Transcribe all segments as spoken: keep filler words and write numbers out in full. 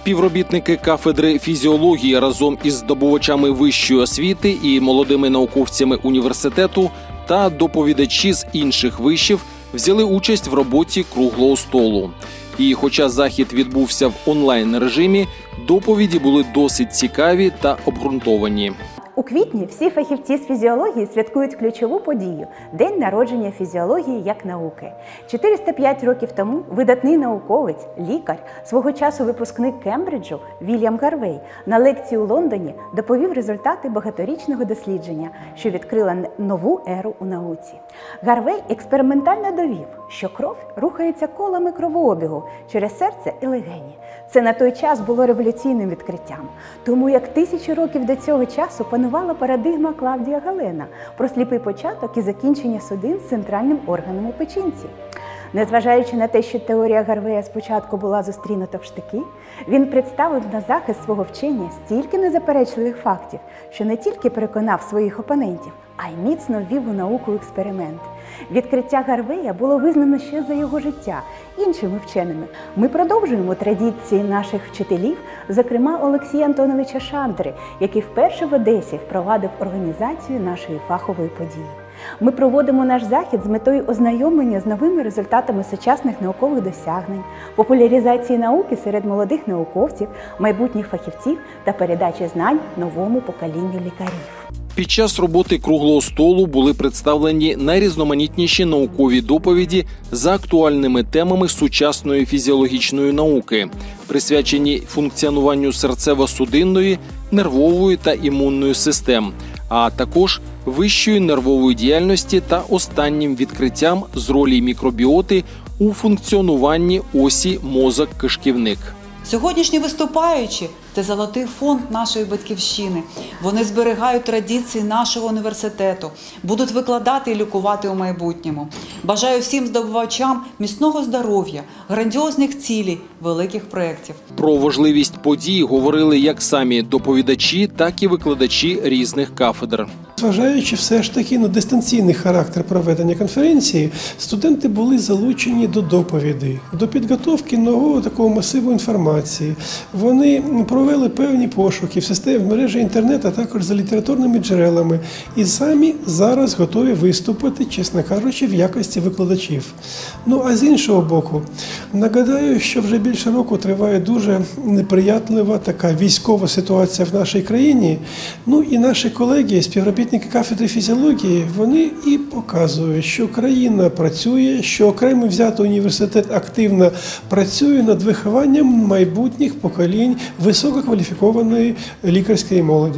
Співробітники кафедри фізіології разом із здобувачами вищої освіти і молодими науковцями університету та доповідачі з інших вишів взяли участь в роботі круглого столу. І хоча захід відбувся в онлайн-режимі, доповіді були досить цікаві та обґрунтовані. У квітні всі фахівці з фізіології святкують ключову подію – День народження фізіології як науки. чотириста п'ять років тому видатний науковець, лікар, свого часу випускник Кембриджу Вільям Гарвей на лекції у Лондоні доповів результати багаторічного дослідження, що відкрило нову еру у науці. Гарвей експериментально довів, що кров рухається колами кровообігу через серце і легені. Це на той час було революційним відкриттям, тому як тисячі років до цього часу панувала парадигма Клавдія Галена про сліпий початок і закінчення судин з центральним органом у печінці. Незважаючи на те, що теорія Гарвея спочатку була зустрінута в штики, він представив на захист свого вчення стільки незаперечливих фактів, що не тільки переконав своїх опонентів, а й міцно ввів у науку експеримент. Відкриття Гарвея було визнано ще за його життя іншими вченими. Ми продовжуємо традиції наших вчителів, зокрема Олексія Антоновича Шандри, який вперше в Одесі впровадив організацію нашої фахової події. Ми проводимо наш захід з метою ознайомлення з новими результатами сучасних наукових досягнень, популяризації науки серед молодих науковців, майбутніх фахівців та передачі знань новому поколінню лікарів. Під час роботи круглого столу були представлені найрізноманітніші наукові доповіді за актуальними темами сучасної фізіологічної науки, присвячені функціонуванню серцево-судинної, нервової та імунної систем, а також вищої нервової діяльності та останнім відкриттям з ролі мікробіоти у функціонуванні осі мозок-кишківник. Сьогоднішні виступаючі – це золотий фонд нашої батьківщини. Вони зберігають традиції нашого університету, будуть викладати і лікувати у майбутньому. Бажаю всім здобувачам міцного здоров'я, грандіозних цілей, великих проєктів. Про важливість подій говорили як самі доповідачі, так і викладачі різних кафедр. Зважаючи все ж таки на дистанційний характер проведення конференції, студенти були залучені до доповідей, до підготовки нового такого масиву інформації. Вони провели певні пошуки в системі в мережі інтернету, а також за літературними джерелами. І самі зараз готові виступити, чесно кажучи, в якості викладачів. Ну, а з іншого боку, нагадаю, що вже більше року триває дуже неприятлива така військова ситуація в нашій країні. Ну і наші колеги, співробітники кафедри фізіології, вони і показують, що країна працює, що окремо взятий університет активно працює над вихованням майбутніх поколінь висококваліфікованої лікарської молоді.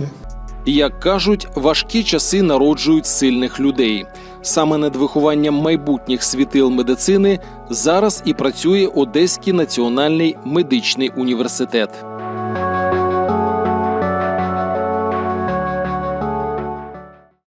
Як кажуть, важкі часи народжують сильних людей. Саме над вихованням майбутніх світил медицини зараз і працює Одеський національний медичний університет.